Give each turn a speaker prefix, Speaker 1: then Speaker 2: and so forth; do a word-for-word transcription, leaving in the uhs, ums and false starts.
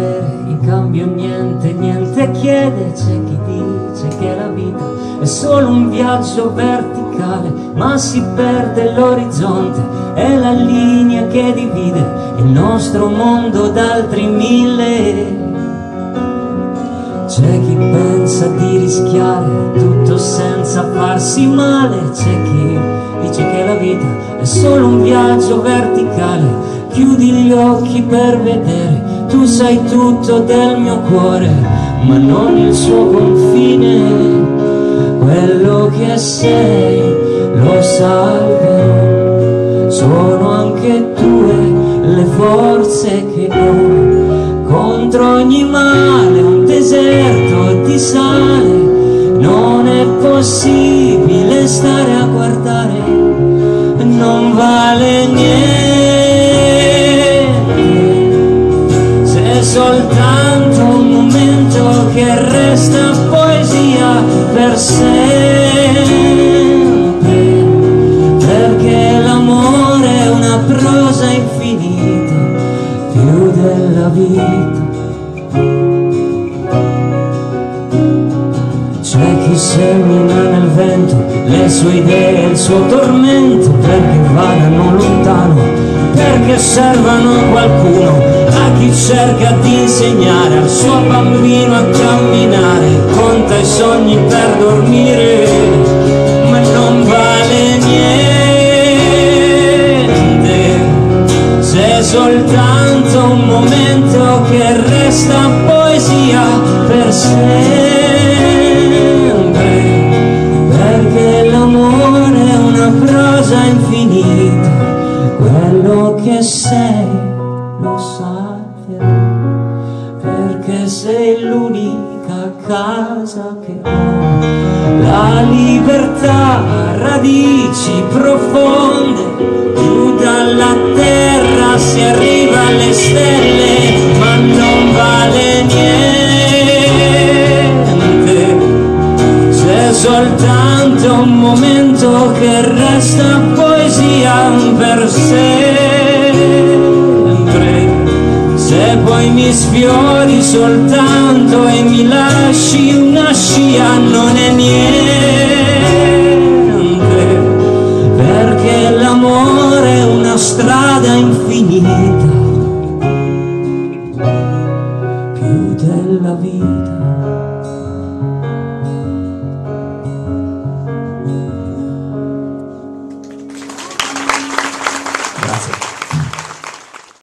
Speaker 1: avere in cambio niente, niente chiede. C'è chi dice che la vita è solo un viaggio verticale, ma si perde l'orizzonte, è la linea che divide il nostro mondo da altri mille. C'è chi pensa di rischiare tutto senza farsi male, c'è chi dice che la vita è solo un viaggio verticale. Chiudi gli occhi per vedere, tu sai tutto del mio cuore, ma non il suo confine. Quello che sei lo salverò, sono anche tue le forze che ho. Contro ogni male un deserto di sale, non è possibile stare a guardare, non vale niente, se è soltanto un momento che resta poesia per sempre, perché l'amore è una prosa infinita, più della vita. C'è chi semina nel vento le sue idee e il suo tormento, perché vadano lontano, perché servano a qualcuno, a chi cerca di insegnare al suo bambino a camminare, conta i sogni per dormire, ma non vale niente, se è soltanto un momento che resta poesia per sempre, perché l'amore è una prosa infinita, quello che sei lo salverò, perché sei l'unica casa che ho. La libertà ha radici profonde, giù dalla terra si arriva alle stelle, ma non vale niente, se è soltanto un momento che resta poesia per sempre. Se poi mi sfiori soltanto e mi lasci una scia, non è niente, perché l'amore è una strada infinita, più della vita.